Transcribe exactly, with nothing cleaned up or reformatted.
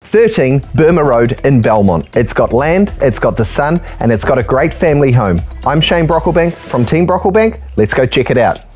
thirteen Bermer Road in Belmont. It's got land, it's got the sun, and it's got a great family home. I'm Shane Brocklebank from Team Brocklebank. Let's go check it out.